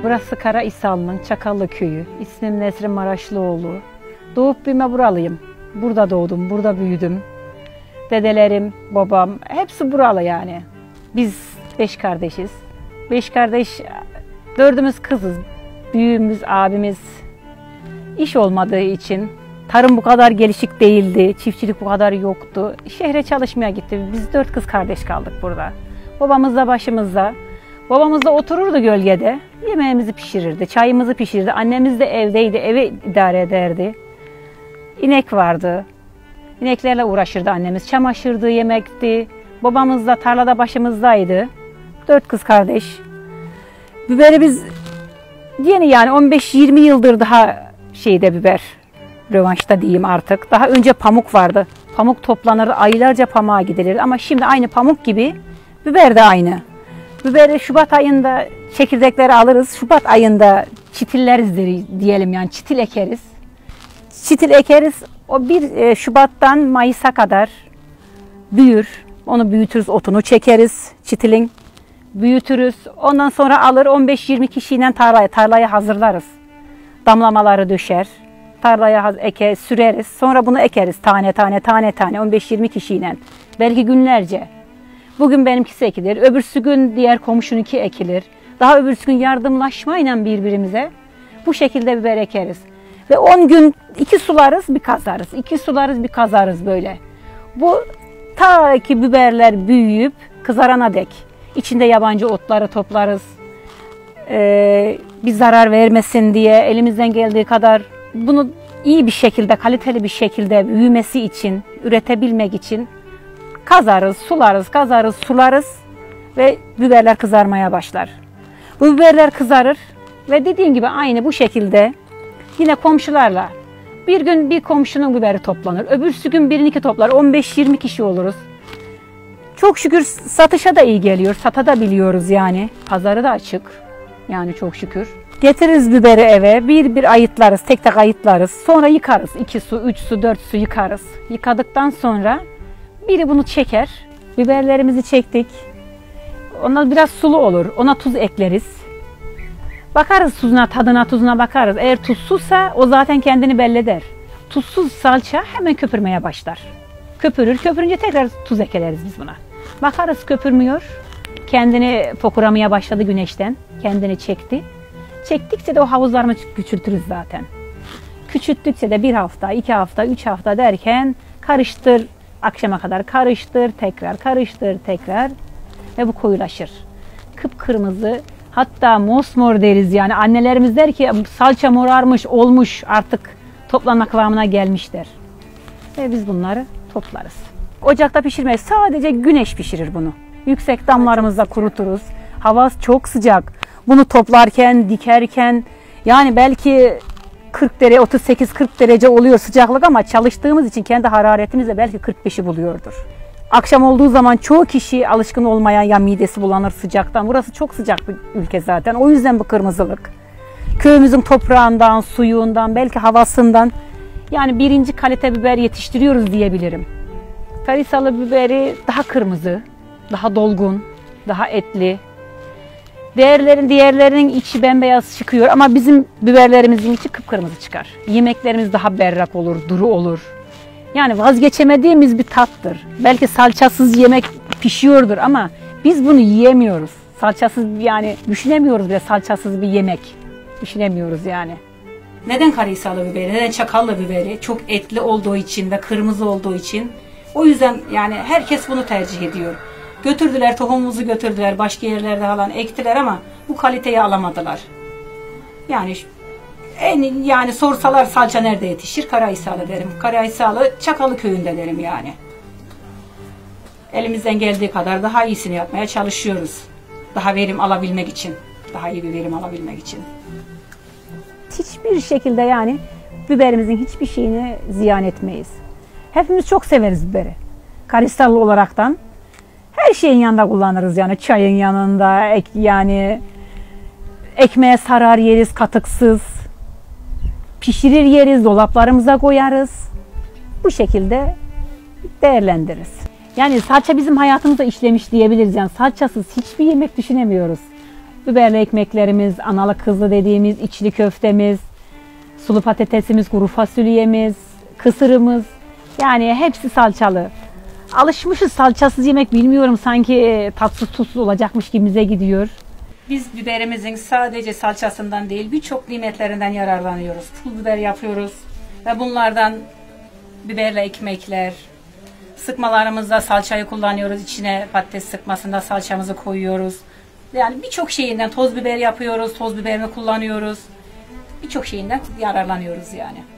Burası Karahisarlı'nın Çakallı köyü. İsmim Nesrin Maraşlıoğlu. Doğup büyüme buralıyım. Burada doğdum, burada büyüdüm. Dedelerim, babam hepsi buralı yani. Biz 5 kardeşiz. 5 kardeş, 4'ümüz kızız. Büyüğümüz, abimiz iş olmadığı için, tarım bu kadar gelişik değildi, çiftçilik bu kadar yoktu. Şehre çalışmaya gitti. Biz 4 kız kardeş kaldık burada. Babamız da başımızda. Babamız da otururdu gölgede, yemeğimizi pişirirdi, çayımızı pişirirdi. Annemiz de evdeydi, evi idare ederdi. İnek vardı. İneklerle uğraşırdı annemiz. Çamaşırdı, yemekti. Babamız da tarlada başımızdaydı. 4 kız kardeş. Biberi biz yeni yani 15-20 yıldır daha biber. Rövanşta diyeyim artık. Daha önce pamuk vardı. Pamuk toplanır, aylarca pamuğa gidilir. Ama şimdi aynı pamuk gibi biber de aynı. Biberi Şubat ayında çekirdekleri alırız. Şubat ayında çitilleriz diyelim yani çitil ekeriz. Çitil ekeriz. O 1 Şubat'tan Mayıs'a kadar büyür. Onu büyütürüz, otunu çekeriz çitilin. Büyütürüz. Ondan sonra alır 15-20 kişiyle tarlayı hazırlarız. Damlamaları düşer. Tarlaya süreriz. Sonra bunu ekeriz tane tane 15-20 kişiyle. Belki günlerce. Bugün benimkisi ekilir. Öbürsü gün diğer komşununki ekilir. Daha öbürsü gün yardımlaşmayla birbirimize bu şekilde biber ekeriz. Ve 10 gün 2 sularız bir kazarız. 2 sularız bir kazarız böyle. Bu ta ki biberler büyüyüp kızarana dek. İçinde yabancı otları toplarız. Bir zarar vermesin diye elimizden geldiği kadar bunu iyi bir şekilde, kaliteli bir şekilde büyümesi için, üretebilmek için kazarız, sularız ve biberler kızarmaya başlar. Bu biberler kızarır ve dediğim gibi aynı bu şekilde yine komşularla bir gün bir komşunun biberi toplanır, öbürsü gün birininki toplar, 15-20 kişi oluruz. Çok şükür satışa da iyi geliyor, satabiliyoruz yani. Pazarı da açık yani çok şükür. Getiririz biberi eve, bir ayıtlarız, tek tek ayıtlarız. Sonra yıkarız, 2 su, 3 su, 4 su yıkarız. Yıkadıktan sonra biri bunu çeker, biberlerimizi çektik. Ondan biraz sulu olur, ona tuz ekleriz. Bakarız tadına bakarız. Eğer tuzsuzsa o zaten kendini belli eder. Tuzsuz salça hemen köpürmeye başlar. Köpürünce tekrar tuz ekleriz biz buna. Bakarız köpürmüyor, kendini fokuramaya başladı güneşten, kendini çekti. Çektikçe de o havuzlarını küçültürüz zaten. Küçülttükçe de 1 hafta, 2 hafta, 3 hafta derken karıştır, akşama kadar karıştır tekrar ve bu koyulaşır. Kıpkırmızı, hatta mosmor deriz yani annelerimiz der ki salça morarmış, olmuş artık toplanma kıvamına gelmişler. Ve biz bunları toplarız. Ocakta pişirmeyiz, sadece güneş pişirir bunu. Yüksek damlarımızda kuruturuz. Hava çok sıcak. Bunu toplarken, dikerken yani belki 38-40 derece oluyor sıcaklık ama çalıştığımız için kendi hararetimizle belki 45'i buluyordur. Akşam olduğu zaman çoğu kişi alışkın olmayan ya midesi bulanır sıcaktan. Burası çok sıcak bir ülke zaten. O yüzden bu kırmızılık. Köyümüzün toprağından, suyundan, belki havasından yani 1. kalite biber yetiştiriyoruz diyebilirim. Karahisarlı biberi daha kırmızı, daha dolgun, daha etli. Diğerlerinin içi bembeyaz çıkıyor ama bizim biberlerimizin içi kıpkırmızı çıkar. Yemeklerimiz daha berrak olur, duru olur. Yani vazgeçemediğimiz bir tattır. Belki salçasız yemek pişiyordur ama biz bunu yiyemiyoruz. Salçasız yani düşünemiyoruz bile salçasız bir yemek. Düşünemiyoruz yani. Neden Karahisarlı biberi, neden Çakallı biberi? Çok etli olduğu için ve kırmızı olduğu için. O yüzden yani herkes bunu tercih ediyor. Götürdüler, tohumumuzu götürdüler, başka yerlerde falan ektiler ama bu kaliteyi alamadılar. Yani sorsalar salça nerede yetişir? Karahisarlı derim. Karahisarlı Çakallı köyünde derim yani. Elimizden geldiği kadar daha iyisini yapmaya çalışıyoruz. Daha verim alabilmek için. Daha iyi bir verim alabilmek için. Hiçbir şekilde yani biberimizin hiçbir şeyini ziyan etmeyiz. Hepimiz çok severiz biberi. Karahisarlı olaraktan. Her şeyin yanında kullanırız yani çayın yanında yani ekmeğe sarar yeriz katıksız, pişirir yeriz, dolaplarımıza koyarız. Bu şekilde değerlendiririz. Yani salça bizim hayatımıza işlemiş diyebiliriz yani salçasız hiçbir yemek düşünemiyoruz. Biberli ekmeklerimiz, analı kızlı dediğimiz içli köftemiz, sulu patatesimiz, kuru fasulyemiz, kısırımız. Yani hepsi salçalı. Alışmışız salçasız yemek, bilmiyorum, sanki tatsız tuzsuz olacakmış gibimize gidiyor. Biz biberimizin sadece salçasından değil birçok nimetlerinden yararlanıyoruz. Pul biber yapıyoruz ve bunlardan biberli ekmekler, sıkmalarımızda salçayı kullanıyoruz. İçine patates sıkmasında salçamızı koyuyoruz. Yani birçok şeyinden toz biber yapıyoruz, toz biberini kullanıyoruz. Birçok şeyinden yararlanıyoruz yani.